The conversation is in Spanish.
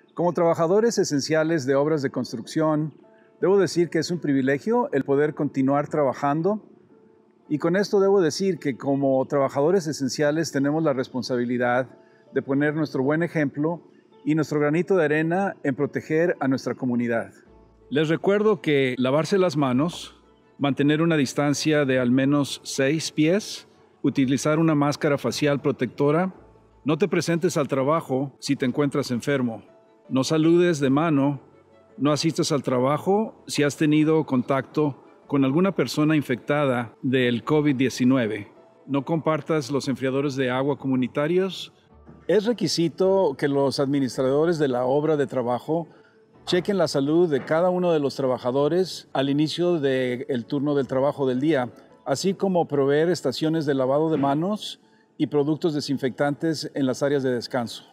Como trabajadores esenciales de obras de construcción, debo decir que es un privilegio el poder continuar trabajando, y con esto debo decir que como trabajadores esenciales tenemos la responsabilidad de poner nuestro buen ejemplo y nuestro granito de arena en proteger a nuestra comunidad. Les recuerdo que lavarse las manos, mantener una distancia de al menos 6 pies, utilizar una máscara facial protectora, no te presentes al trabajo si te encuentras enfermo, no saludes de mano, no asistas al trabajo si has tenido contacto con alguna persona infectada del COVID-19, no compartas los enfriadores de agua comunitarios. Es requisito que los administradores de la obra de trabajo chequen la salud de cada uno de los trabajadores al inicio del turno del trabajo del día, así como proveer estaciones de lavado de manos y productos desinfectantes en las áreas de descanso.